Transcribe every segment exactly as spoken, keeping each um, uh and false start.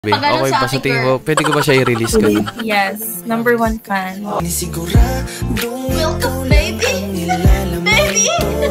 Okay ba sa tingin mo? Pwede ko ba siya i-release ka? Yes, number one fan. Welcome, baby! Baby!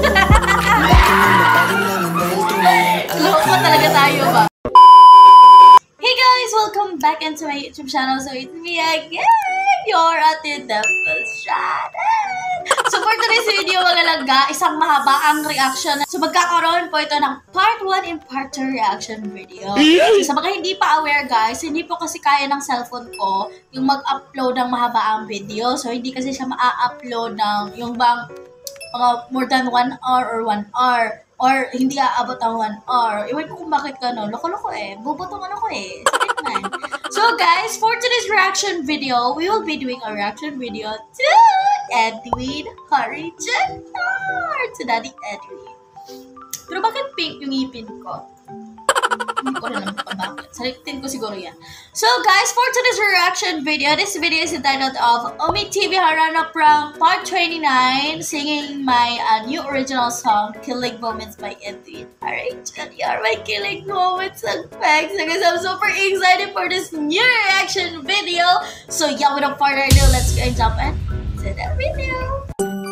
Loko talaga tayo ba? Hey guys! Welcome back into my YouTube channel. So it's me again, your Ate Devil's channel. So for today's video mga langga, isang mahaba ang reaction. So magkakaroon po ito ng part one and part two reaction video. So sa mga hindi pa aware guys, hindi po kasi kaya ng cellphone ko yung mag-upload ng mahaba ang video. So hindi kasi siya ma-upload ng yung bang mga more than one hour or one hour. Or hindi aabot ang one hour. Iwan ko kung bakit ka no. Loko-loko eh. Bubotong ano ko eh. Sakit man. So guys, for today's reaction video, we will be doing a reaction video to Edwin Harichanar. To Daddy Edwin. Pero bakit pink yung ngipin ko? Hindi ko rin alam kung bakit. Salitin ko siguro yan. So guys, for today's reaction video, this video is entitled of Omi T V Harana Prank Part twenty-nine, singing my uh, new original song, Kilig Moments by Edwin. Alright, and you are my Kilig Moments and facts. So guys, I'm super excited for this new reaction video. So yeah, without further ado, let's go and jump into the video.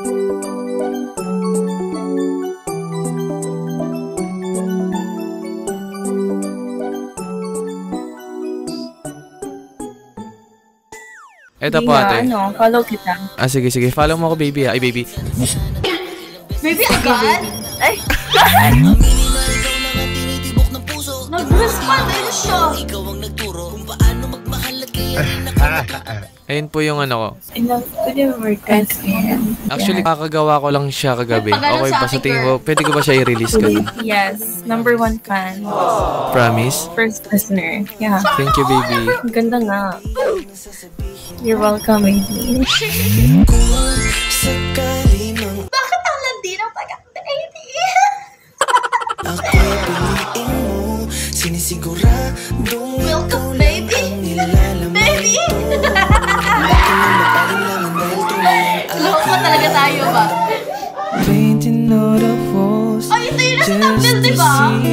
Eto po ate. Ano, follow kita. Ah, sige, sige. Follow mo ako, baby. Ay, baby. Baby, agad? Ay. Nag-respond din siya. Ayun po yung ano ko. Enough ko din work kasi. Actually, kakagawa ko lang siya kagabi. Okay ba sa tingin mo? Pwede ko ba siya i-release ka? Yes, number one fan. Promise? First listener. Yeah. Thank you, baby. Ang ganda nga. You're welcome, baby. Bakit ang landi ng pag-baby? Welcome, baby! Baby! Loko talaga tayo ba? Ay, ito yung nasa thumbnail, diba?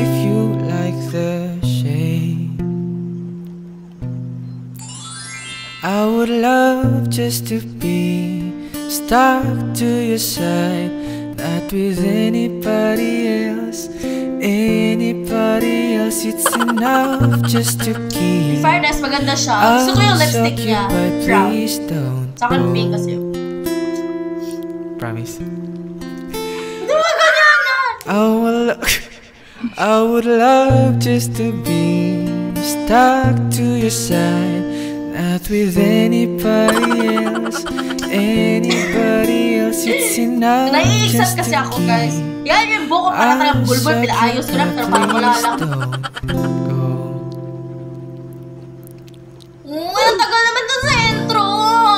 I would love just to be stuck to your side, not with anybody else, anybody else. It's enough just to keep. In fairness, maganda siya. Gusto ko yung lipstick niya. Brown. Sa akin pink kasi. Promise? Hindi mo ganyan! I would, I would love just to be stuck to your side, not with anybody else, anybody else. It's enough just to keep. kasi ako guys. Yan yung buko para talagang bulbul. Pinaayos ko lang pero parang wala lang. Uy, ang tagal naman ito sa intro!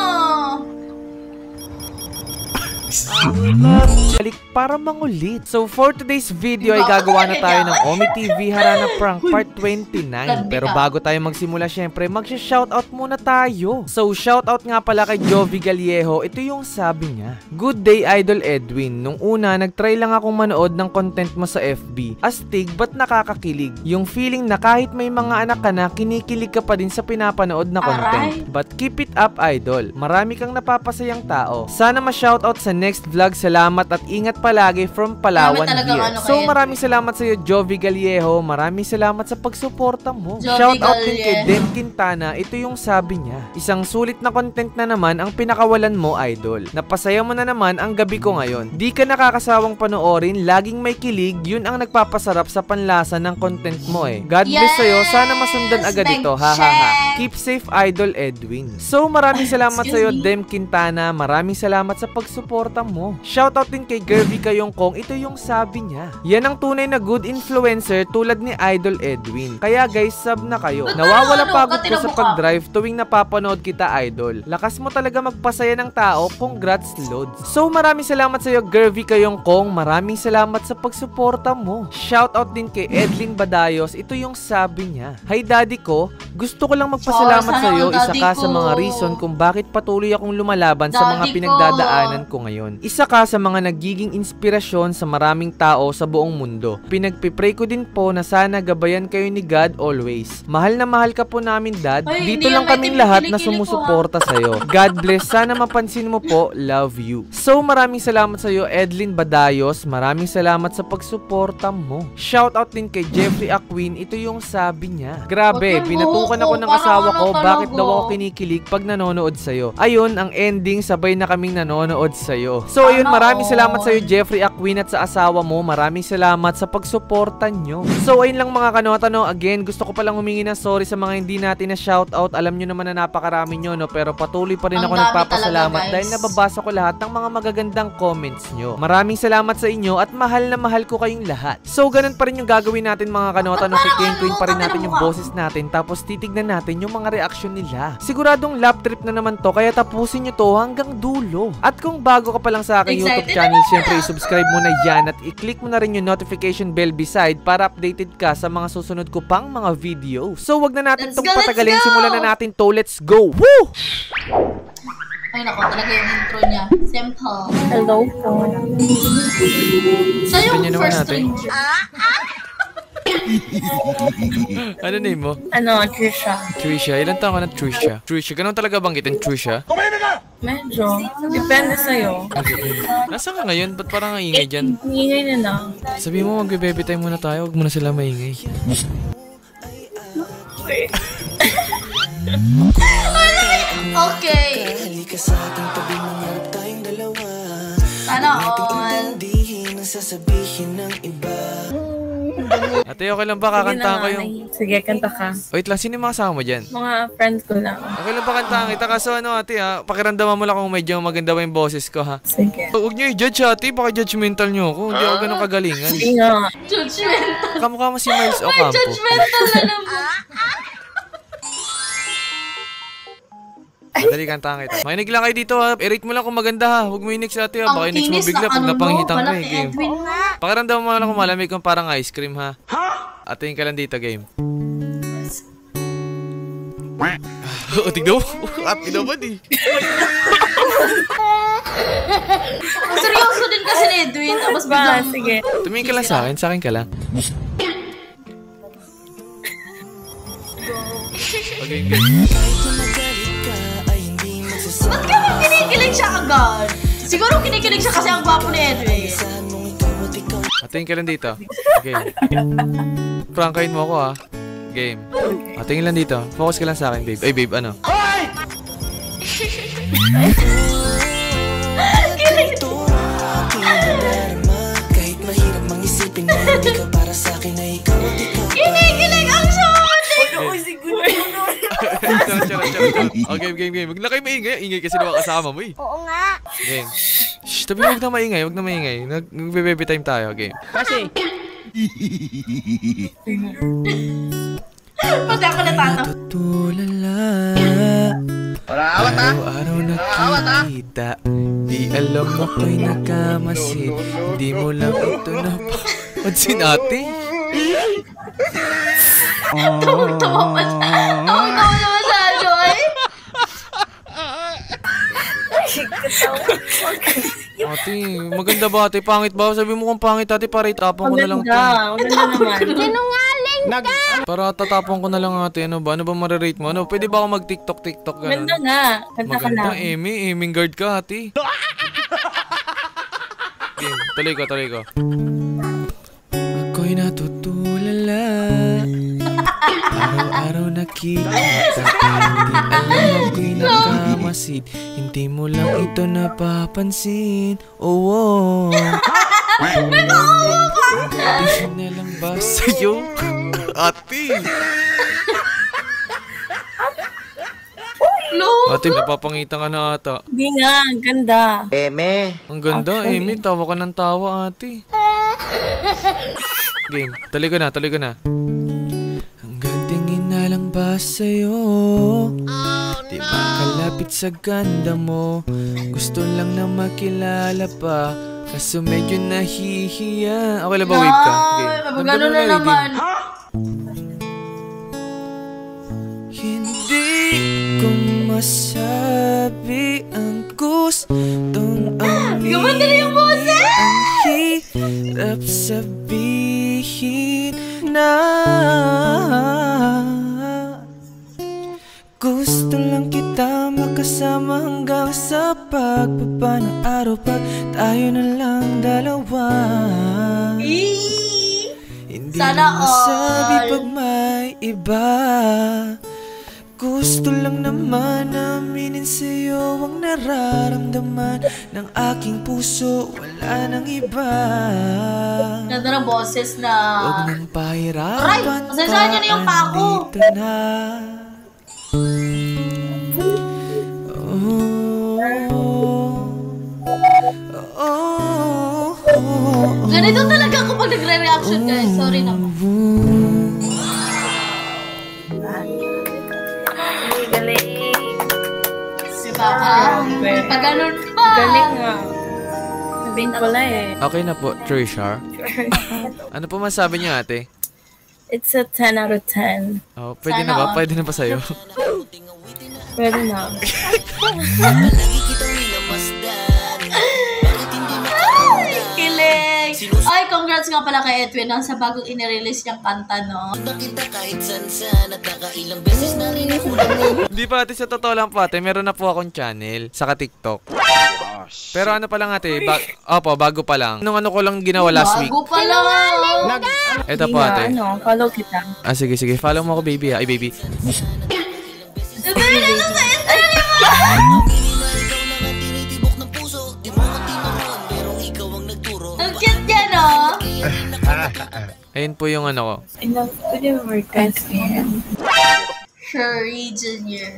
Balik para mangulit. So for today's video ay gagawa na tayo ng Omi T V Harana Prank Part twenty-nine. Pero bago tayo magsimula, syempre magsha-shoutout muna tayo. So shoutout nga pala kay Jovi Galiejo. Ito yung sabi niya: Good day, Idol Edwin. Nung una, nagtry lang akong manood ng content mo sa F B. Astig, ba't nakakakilig? Yung feeling na kahit may mga anak ka na, kinikilig ka pa din sa pinapanood na content. But keep it up, Idol. Marami kang napapasayang tao. Sana ma-shoutout sa next vlog. Salamat at ingat palagi from Palawan here. Ano so maraming salamat sa iyo, Jovi Galiejo. Maraming salamat sa pagsuporta mo. Shoutout din kay Dem Quintana. Ito yung sabi niya: isang sulit na content na naman ang pinakawalan mo, Idol. Napasaya mo na naman ang gabi ko ngayon. Di ka nakakasawang panoorin, laging may kilig. Yun ang nagpapasarap sa panlasa ng content mo eh. God bless yes! sa'yo. Sana masundan agad ito. Ha ha ha. Keep safe, Idol Edwin. So maraming salamat sa iyo, Dem Quintana. Maraming salamat sa pagsuporta mo. Shoutout din kay Gervy Kayongkong. Ito yung sabi niya: yan ang tunay na good influencer tulad ni Idol Edwin. Kaya guys, sub na kayo. Nawawala pagod ko sa pag-drive tuwing napapanood kita, Idol. Lakas mo talaga magpasaya ng tao. Congrats, Lods. So maraming salamat sa iyo, Gervy Kayongkong. Maraming salamat sa pagsuporta mo. Shoutout din kay Edlin Badayos. Ito yung sabi niya: hi daddy ko, gusto ko lang magpasalamat sa iyo. Isa ka sa mga reason kung bakit patuloy akong lumalaban sa mga pinagdadaanan ko ngayon. Isa ka sa mga nagiging inspirasyon sa maraming tao sa buong mundo. Pinagpipray ko din po na sana gabayan kayo ni God always. Mahal na mahal ka po namin, Dad. Ay, Dito lang kaming lahat na sumusuporta sa'yo. God bless. Sana mapansin mo po. Love you. So, maraming salamat sa'yo, Edlin Badayos. Maraming salamat sa pagsuporta mo. Shoutout din kay Jeffrey Aquin. Ito yung sabi niya. Grabe, pinatukan ako ng asawa ko. Bakit daw ako kinikilig pag nanonood sa'yo? Ayun, ang ending, sabay na kaming nanonood sa'yo. So, ayun, maraming salamat sa'yo, Jeffrey Aquin, at sa asawa mo. Maraming salamat sa pagsuporta nyo. So, ayun lang mga kanotano. Again, gusto ko palang humingi ng sorry sa mga hindi natin na shoutout. Alam nyo naman na napakarami nyo, no? Pero patuloy pa rin ako nagpapasalamat dahil nababasa ko lahat ng mga magagandang comments nyo. Maraming salamat sa inyo at mahal na mahal ko kayong lahat. So, ganun pa rin yung gagawin natin mga kanotano. Kikikin pa rin natin yung boses natin tapos titignan natin yung mga reaksyon nila. Siguradong lap trip na naman to, kaya tapusin nyo to hanggang dulo. At kung bago ka pa lang sa aking YouTube channel, syempre i-subscribe mo na yan at i-click mo na rin yung notification bell beside para updated ka sa mga susunod ko pang mga video. So, wag na natin itong patagalin. Simulan na natin to. Let's go! Woo! Ay nako, talaga yung intro niya. Simple. Hello po. So yung Ganyan naman first natin. stranger. Ano name mo? Ano, Trisha? Trisha. Ilan taon ka na, Trisha? Trisha. Ganun talaga banggitin, Trisha? Medyo. Depende sa'yo. Nasaan ka ngayon? Ba't parang ang ingay dyan? Ingay na lang. Sabi mo, magbe-baby time muna tayo. Huwag mo na sila maingay. Okay. Sana all. Ate, okay lang ba? Kakanta ko yung... Sige, kanta ka. Wait lang, sino yung mga kasama mo dyan? Mga friends ko lang. Okay lang ba kantahan kita? Kaso ano ate ha, pakiramdaman mo lang kung medyo maganda ba yung boses ko ha. Sige. Huwag nyo i-judge ate, baka judgmental nyo ako. Hindi ako ganun kagalingan. Sige nga. Judgmental. Kamukha mo si Miles May Ocampo. judgmental na naman. Dali kantahan kita. Makinig lang kayo dito ha. I-rate mo lang kung maganda ha. Huwag mo i-next ate ha. Baka Ang i-next mo kinis bigla ng pag ano no, napanghitan ka pala eh. kay Game. Edwin nga. Pakiramdaman mo lang kung malamig kung parang ice cream ha. Atingin ka lang dito game. O, tignan mo. Ate naman eh. Ang seryoso din kasi ni Edwin. Tapos Ba, biglang... sige. Tumingin ka lang sa akin. Sa akin ka lang. Okay, game. Ba't ka ba kinikilig siya agad? Siguro kinikilig siya kasi ang gwapo ni Edwin. Atingin ka lang dito. Okay. Prankain mo ako ha. Game. Atingin lang dito. Focus ka lang sa akin, babe. Ay, babe, ano? Kinikilig ang shot! Charot, charot, charot, charot. Okay, game, game. Huwag na kayo maingay. Ingay kasi naman kasama mo eh. Oo nga. Game. Shh, tabi huwag na maingay. Huwag na maingay. Nag- Nagbe-baby time tayo. Game. Kasi, Pati ako natatawa. Tutulala. awat ha? Araw-araw nakikita. Di alam mo ko'y nagkamasid. Di mo lang ito na pa. Pansin ate. Tawag-tawa pa siya. Tawag-tawa naman sa Joy. Ate, maganda ba ate? Pangit ba? Sabi mo kung pangit ate, para itapon ko na lang ito. Maganda. Maganda naman. Nag... Para tatapon ko na lang ate. Ano ba? Ano ba marirate mo? Ano? Pwede ba ako mag-tiktok, tiktok ganun? Maganda nga. Kanta ka Maganda, lang. Amy. Aiming guard ka ate. Game, tuloy ko, tuloy ko. Ako'y natutulala. Araw-araw nakikita. Hindi alam ako'y nakamasid. Hindi mo lang ito napapansin. Oo. Oh, Hindi na lang ba sa'yo? Ate! No. Ate, napapangitan ka na ata. Hindi nga. Ang ganda. Eme. Ang ganda, Actually. Amy. Tawa ka ng tawa, ate. Game. Tuloy ko na, tuloy ko na. Hanggang tingin na lang ba sa'yo? Di ba kalapit sa ganda mo? Gusto lang na makilala pa. Kaso medyo nahihiya. Okay lang ba, wave ka? Game. Ay, gano'n na naman. Hindi ko masabi ang gustong aminin. Gumanda na yung boses! Ang sabihin na gusto lang kita makasama hanggang sa pagbaba ng araw, pag tayo na lang dalawa. Hindi Sana masabi all. pag may iba. Gusto lang naman aminin sa'yo ang nararamdaman ng aking puso, wala nang iba. Ganda ng boses na. Huwag nang pahirapan. Aray! Pasensyahan niyo na yung pako. andito na. Oh, oh, oh. Ganito talaga ako pag nagre-reaction, guys. Sorry na. Galing. Diba ka? Pag ganun pa. Galing nga. Sabihin pala eh. Okay na po, Trisha. Ano po masabi niyo, ate? It's a ten out of ten. Oh, pwede Sana na ba? all. Pwede na ba sa'yo? Pwede na. Ay, kilig! Ay, congrats nga pala kay Edwin ah, sa bagong inirelease niyang kanta, no? Hindi pa ate, sa totoo lang po ate, meron na po akong channel, saka TikTok. Pero ano pa lang ate, ba opo, bago pa lang. Nung ano ko lang ginawa last week. Bago pa lang. Ito Hindi po nga, ate. ano, follow kita. Ah, sige, sige. Follow mo ako, baby. Ay, baby. Sabi na sa Edwin mo! Ang cute niya, no? Ayun po yung ano ko. I love ko yung workouts niya. Sherry Junior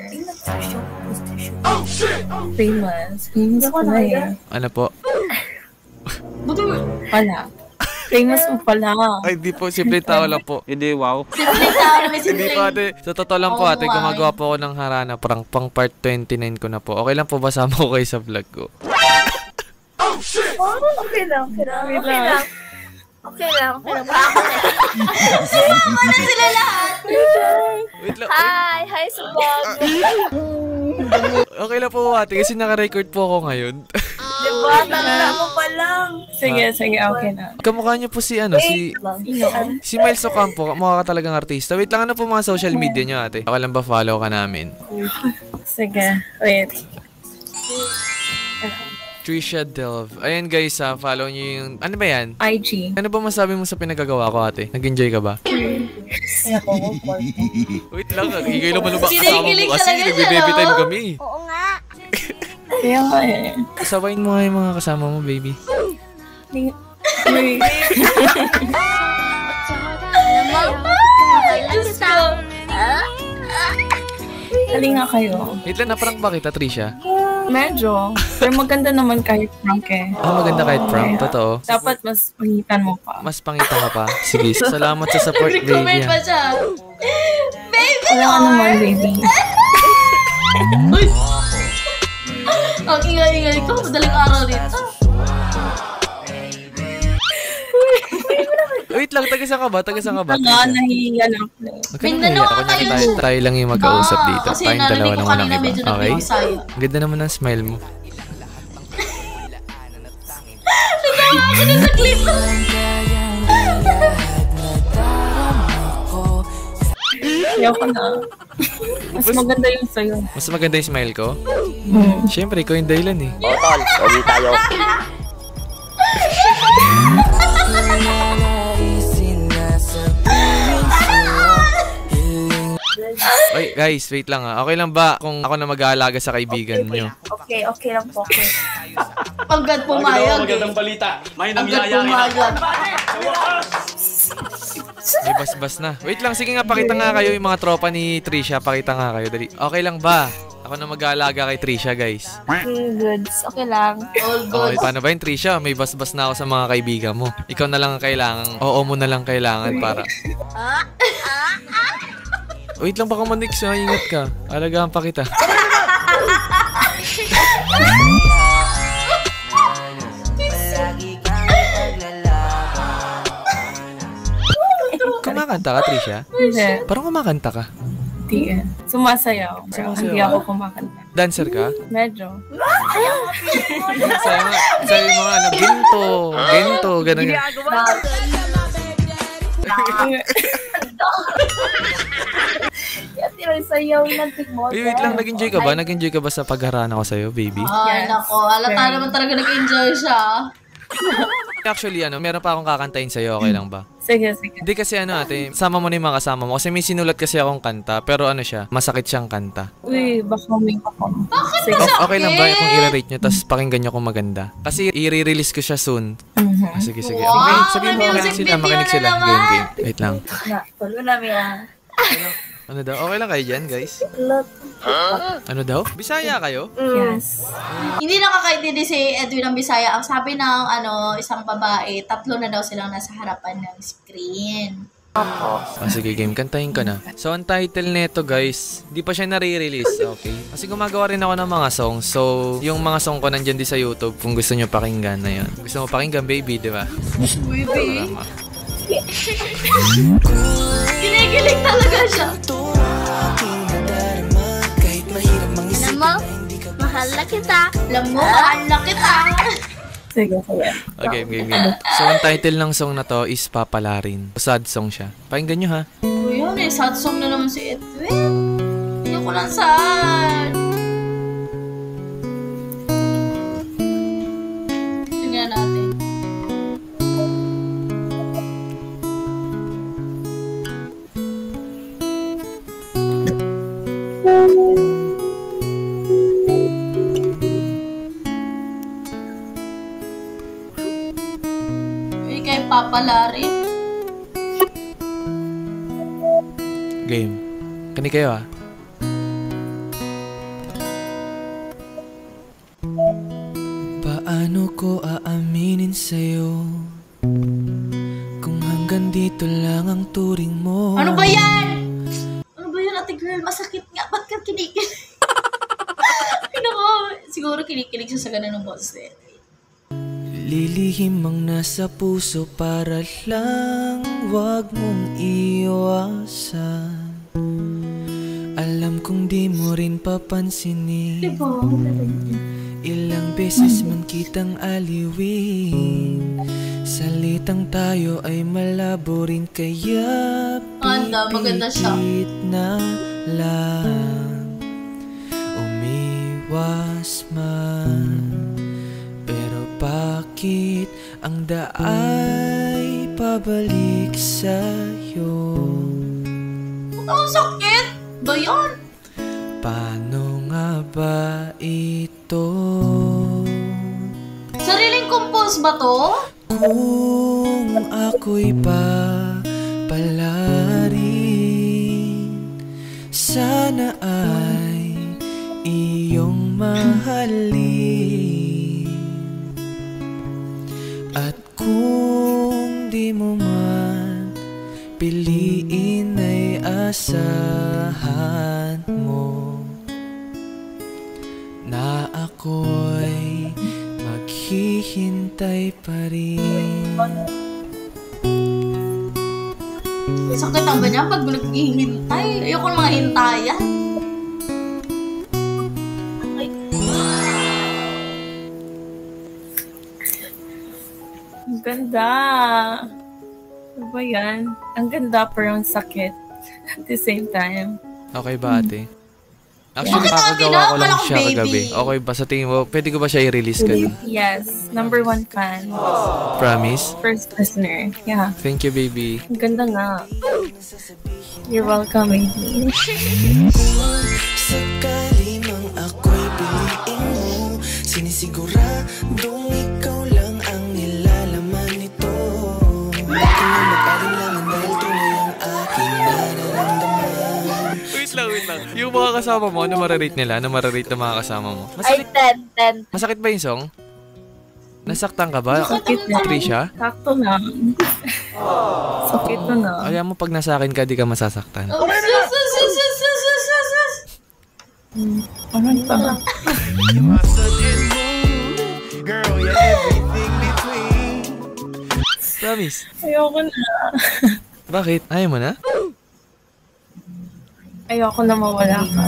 Famous. Famous pala eh. Ano po? Buto, Wala. Famous mo pala. Ay, di po. Simple tao lang po. Hindi, wow. simple tao na may Hindi simple. po ate. Sa totoo lang po Oo, ate, ay. gumagawa po ako ng harana. Parang pang part twenty-nine ko na po. Okay lang po ba sama ko kayo sa vlog ko? Okay lang, okay lang, okay lang. Okay lang, okay lang. Sumama na sila lahat. Wait lang. Hi, hi sa vlog. Okay lang po ate kasi naka-record po ako ngayon. Diba? Tanda mo pa lang. Sige, sige, okay na. Kamukha niyo po si ano, si si Miles Ocampo. Mukha ka talagang artista. Wait lang, ano po mga social media niyo ate? Ako lang ba follow ka namin? Sige, wait. Trisha Delve. Ayan guys, ha, follow niyo yung... Ano ba yan? I G. Ano ba masabi mo sa pinagagawa ko ate? Nag-enjoy ka ba? Wait lang, higay naman ba kasama Kinikilig mo kasi talaga siya, nagbe-baby no? time kami. Oo nga. Kaya nga eh. Sabayin mo nga yung mga kasama mo, baby. Ni- ni- Diyos ko. Dali nga kayo. Wait lang, naprank ba kita, Trisha? Medyo. Pero maganda naman kahit prank eh. Ah, maganda kahit prank. Totoo. Dapat mas pangitan mo pa. Mas pangita ka pa. Sige, salamat sa support, baby. Nag-comment pa ah. siya. Baby Wala ka naman, baby. Uy! Ang ingay-ingay ko. Madaling araw dito. Wait lang, taga-saan ka ba? Taga-saan ka ba? Wala, Trisha? nahihiya na ako. Huwag ka Mindanao nahiya. Ako kayo. na tayo, tayo lang yung mag-kausap Ah, dito. kasi Tayong narinig dalawa ko lang walang kanina iba. medyo Okay? nagbibisayo. Ang ganda naman ng smile mo. Natawa ako na sa clip. Ayoko na. Mas maganda yung sa'yo. Mas maganda yung smile ko? Hmm. Siyempre, ikaw yung dahilan eh. O, tol. Uwi tayo. Oy, guys, wait lang ah. Okay lang ba kung ako na mag-aalaga sa kaibigan nyo? Okay, okay lang po. Okay. Hanggat pumayag. Magandang balita. May Hanggat nangyayari na. pumayag. May bas-bas na. Wait lang, sige nga, pakita nga kayo yung mga tropa ni Trisha. Pakita nga kayo. Dali. Okay lang ba? Ako na mag-aalaga kay Trisha, guys. Mm, goods. Okay lang. All Okay, good. paano ba yun, Trisha? May bas-bas na ako sa mga kaibigan mo. Ikaw na lang ang kailangan. Oo mo na lang kailangan para... Wait lang, baka manix ha. Ingat ka. Alagaan pa kita. Kumakanta ka, Trisha? Hindi. Parang kumakanta ka. Hindi eh. Sumasayaw. Pero Sumasayaw hindi ka? ako kumakanta. Dancer ka? Medyo. Sabi nga, sabi mo nga, ano, ginto, ginto, gano'n. Ginagawa. Kaya tinasayaw ng tigmo. Wait, wait lang, nag-enjoy ka ba? Nag-enjoy ka ba sa pagharana ko sa'yo, baby? Ay, Yes. nako. Alata Very. naman talaga nag-enjoy siya. Actually, ano, meron pa akong kakantahin sa'yo, okay lang ba? Sige, sige. Hindi kasi ano ate, sama mo na yung mga kasama mo. Kasi may sinulat kasi akong kanta, pero ano siya, masakit siyang kanta. Uy, baka may ako. Bakit Sige. masakit? O- okay lang ba kung i-rate nyo, tapos pakinggan nyo kung maganda? Kasi i-release ko siya soon. Mhm. Ah, sige, sige. Wow, Okay, sabihin mo may makinig music sila, video makinig na sila. naman. Game, game. Wait lang. Na, tulo namin ah. Ano daw? Okay lang kayo dyan, guys? Ano daw? Bisaya kayo? Yes. Hindi nakakaintindi si Edwin ng Bisaya. Ang sabi ng ano, isang babae, tatlo na daw silang nasa harapan ng screen. Ah, sige, game. Kantahin ko na. So, ang title nito, guys, di pa siya nare-release, okay? Kasi gumagawa rin ako ng mga songs. So, yung mga song ko nandyan din sa YouTube kung gusto nyo pakinggan na yun. Gusto mo pakinggan, baby, di ba? Baby. Kinikilig talaga siya. Alam mo, mahal na kita. Alam mo, mahal na kita. Sige, sige. Okay, game, game. So, ang title ng song na to is Papalarin. Sad song siya. Pakinggan nyo, ha? Uy, yun eh. Sad song na naman si Edwin. Hindi ko lang sad. Tingnan natin. Uy, kay Papa Larry. Game. Kani kayo, ha? Paano ko aaminin sa'yo kung hanggang dito lang ang turing mo? Ano ba yan? Ano ba yan, ate girl? Masakit nga. Ba't ka kinikilig? Nako, siguro kinikilig siya sa ganun ng boses eh. Lilihim ang nasa puso para lang wag mong iwasan. Alam kong di mo rin papansinin. Diba? Ilang beses man kitang aliwin. Salitang tayo ay malabo rin, kaya Anda, maganda siya. pipilit na lang umiwas man. Pero bakit ang daay pabalik sa'yo? Ang sakit! Ba yan? Paano nga ba ito? Sariling compose ba to? Kung ako'y papalarin, sana ay iyong mahalin. At kung di mo man piliin ay asahan mo na ako'y maghihintay pa rin. Sakit ang ganyan pag naghihintay. Ayoko ng mga hintayan. Ang ganda. Ano ba yan? Ang ganda pero ang sakit at the same time. Okay ba, ate? Actually, Bakit ate kakagawa na? ko lang Akala ko siya baby. kagabi. Okay ba? Sa tingin mo, pwede ko ba siya i-release ka na? Yes. Number one fan. Promise? First listener. Yeah. Thank you, baby. Ang ganda nga. You're welcome, baby. Sakali mang ako'y piliin mo, sinisiguradong ikaw lang ang nilalaman nito. Huwag ka na mag-alinlangan dahil tunay ang aking nararamdaman. Wait lang, wait lang. Yung mga kasama mo, ano mararate nila? Ano mararate ng mga kasama mo? Ay, Masakit, ten, ten. masakit ba yung song? Nasaktan ka ba? Sakit na. Trisha? Sakto na. Sakit na na. Kaya mo pag nasa akin ka, di ka masasaktan. Oh, sus, sus, sus, sus, sus, sus, sus, sus. Ano pa? Promise. Ayoko na. Bakit? Ayaw mo na? Ayoko na mawala ka.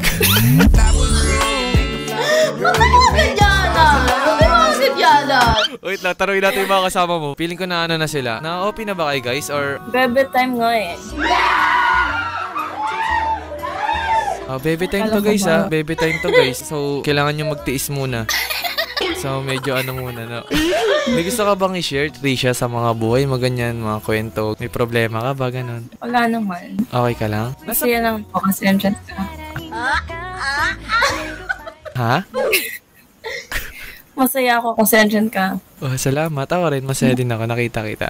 Ba't ka mga ganyanan? Ba't ka mga ganyanan? Wait lang, taruin natin yung mga kasama mo. Feeling ko na ano na sila. Na-O P na ba kayo guys? Or... Bebe time nga eh. Uh, baby time to guys ha. Baby time to guys. So, kailangan nyo magtiis muna. So, medyo ano muna no. May gusto ka bang i-share, Trisha, sa mga buhay mo ganyan, mga kwento? May problema ka ba ganun? Wala naman. Okay ka lang? Masaya lang po kasi andyan ka. Ha? Masaya ako kasi andyan ka. Oh, salamat. Ako rin. Masaya din ako. Nakita kita.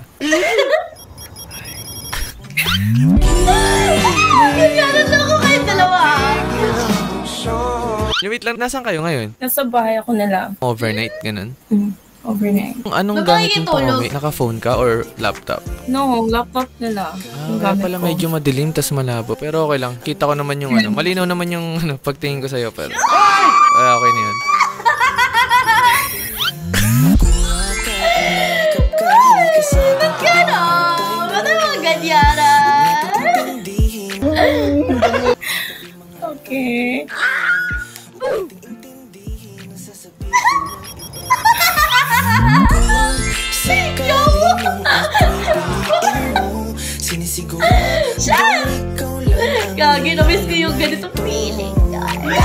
Ganyanan na ako kayong dalawa. Yung wait lang, nasaan kayo ngayon? Nasa bahay ako nila. Overnight, ganun? Mm, overnight. Anong Ba't gamit yung nakikitulog? pang-uwi? Naka-phone ka or laptop? No, laptop nila. Ah, Yung kaya gamit pala ko. medyo madilim tas malabo. Pero okay lang. Kita ko naman yung ano. Malinaw naman yung ano, pagtingin ko sa'yo. Pero ah, okay na yun. Ba't gano'n? Ba't ang mga ganyanan? Okay. Gagi, na-miss ko yung ganitong feeling, guys.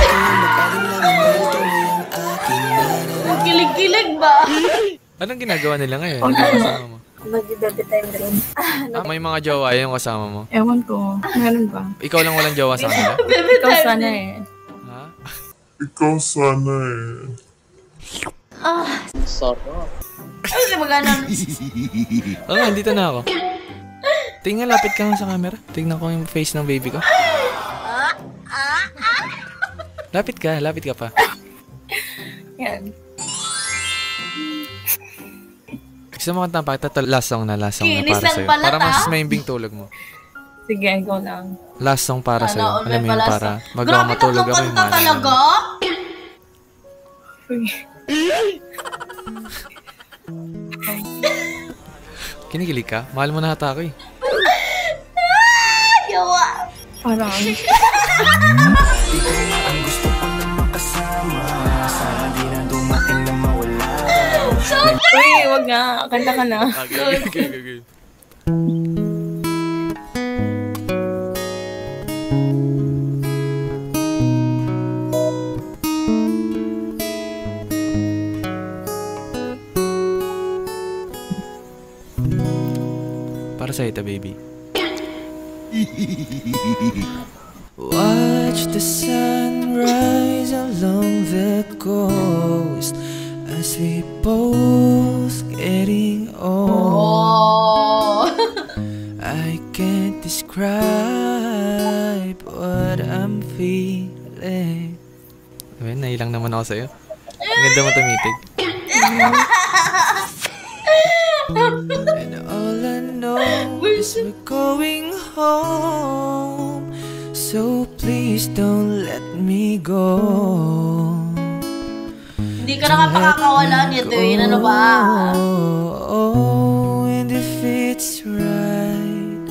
Kilig-kilig ba? Anong ginagawa nila ngayon? Yung kasama mo? Mag-bebe time rin. Ah, may mga jowa yung kasama mo. Ewan ko. Meron ba? Ikaw lang walang jowa sa kanila? Baby Ikaw time sana din. eh. Ha? Ikaw sana eh. Ah, Sarap. ano na magana? Oo nga, dito na ako. Tingnan, lapit ka nga sa camera. Tingnan ko yung face ng baby ko. Lapit ka, lapit ka pa. Yan. Gusto mo kanta pa, ito last song na, last song na Kinis para lang sa'yo. pala, Para mas ta. maimbing tulog mo. Sige, ikaw lang. Last song para Sana sa'yo. all Alam mo may yun, pala para sa- magawa Grabe, matulog tatlong ako yung kanta mahal talaga? Uy. Kinikilig ka? Mahal mo na hata ako eh. Yawa. Parang. Uy, wag nga. Kanta ka na. Okay, okay, okay, okay. Para sa'yo ito, baby. Watch the sun rise along the coast as we both getting old. Oh. I can't describe what I'm feeling. Well, nailang naman ako sa'yo. Ang ganda mo tumitig. And all I know is we're going home. So please don't let me go. Hindi ka nakapakakawala nito yun. Ano ba? Oh, and if it's right,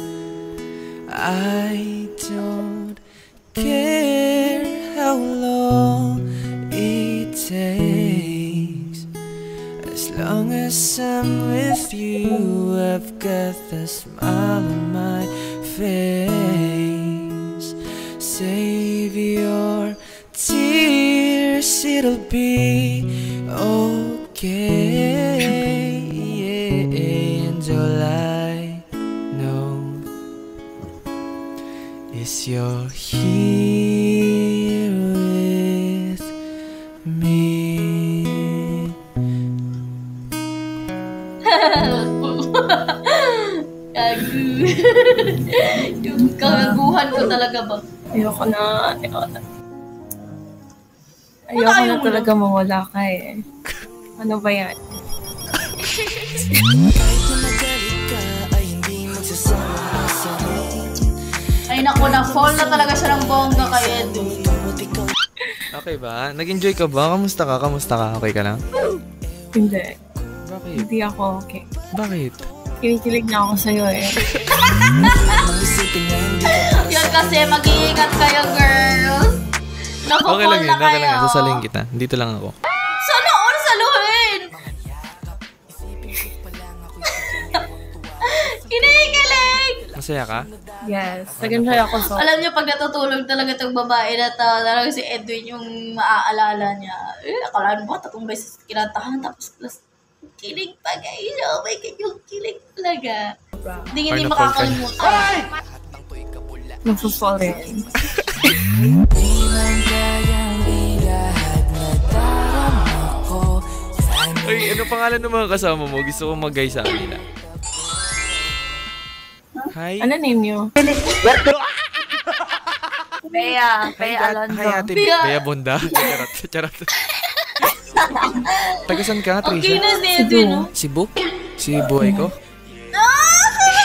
I don't care how long it takes. As long as I'm with you, I've got the smile on my face. Save your tears, it'll be okay. And all I know is you're here with me. Gagu. Yung kagaguhan ko talaga ba? Ayoko na. Ayoko na. Ayoko ayaw na mo talaga mawala ka eh. Ano ba yan? Ay naku, na-fall na talaga siya ng bongga kay Edu. Okay ba? Nag-enjoy ka ba? Kamusta ka? Kamusta ka? Okay ka lang? Hindi. Bakit? Hindi ako okay. Bakit? Kinikilig na ako sa'yo eh. Yan kasi, mag-iingat kayo, girls. Okay lang yun, na okay lang kayo. yun. Sasaluhin kita. Dito lang ako. Sana all saluhin! Kinikilig! Masaya ka? Yes, nag-enjoy ako so. Alam niyo, pag natutulog talaga itong babae na to, talaga si Edwin yung maaalala niya. Eh, akalaan mo, tatlong beses kinantahan, tapos plus, kilig pa guys. Oh my God, yung kilig talaga. Hindi hindi Parang na-fall ka na. makakalimutan. Nagsusol rin. Ay, ano pangalan ng mga kasama mo? Gusto ko mag-gay sa kanila. Hi. Ano name niyo? Bea. Bea Alonzo. Hi, ate. Bea. Bea Bonda. Charot. Charot. Tagasan ka, Okay Trisha? na si Edwin, no? Cebu? Si buhay ko? Ah!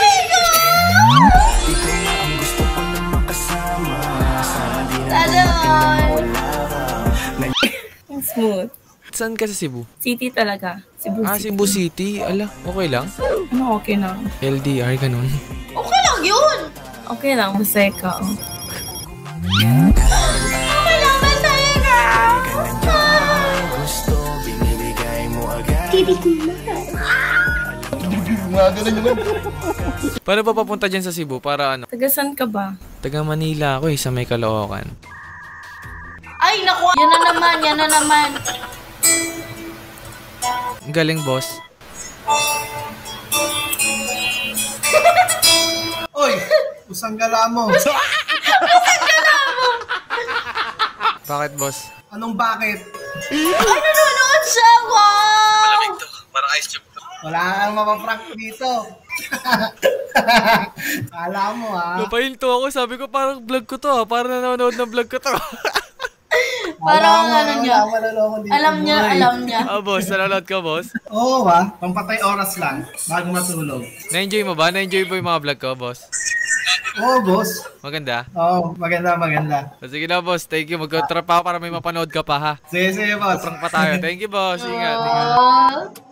Sana all. Ang smooth. Saan ka sa Cebu? City talaga. Cebu Ah, City. Cebu City. Ala, okay lang? Ano, okay na. L D R, ganun. Okay lang yun. Okay lang, masaya ka. Okay lang, masaya ka. Paano pa papunta dyan sa Cebu? Para ano? Tagasan ka ba? Taga Manila ako eh, sa may Caloocan. Ay, naku. Yan na naman, yan na naman. Ang galing, boss. Oy, usang gala mo. Bakit, boss? Anong bakit? Ay, nanonood siya. Wow. Wala kang mapaprank dito. Kala mo ha. Napahinto ako, sabi ko parang vlog ko to ha. Parang nanonood ng vlog ko to. Parang Wala ano mo, niya. wala maloloko dito, Alam niya, boy. alam niya. Ah, boss, nanonood ka, boss? Oo ba? Pampatay oras lang bago matulog. Na-enjoy mo ba? Na-enjoy mo yung mga vlog ko, boss? Oo, boss. Maganda? Oo, maganda, maganda. O, sige na, boss. Thank you. Mag-trap ako para may mapanood ka pa, ha? Sige, sige, boss. Prank pa tayo. Thank you, boss. Ingat, ingat. Oh.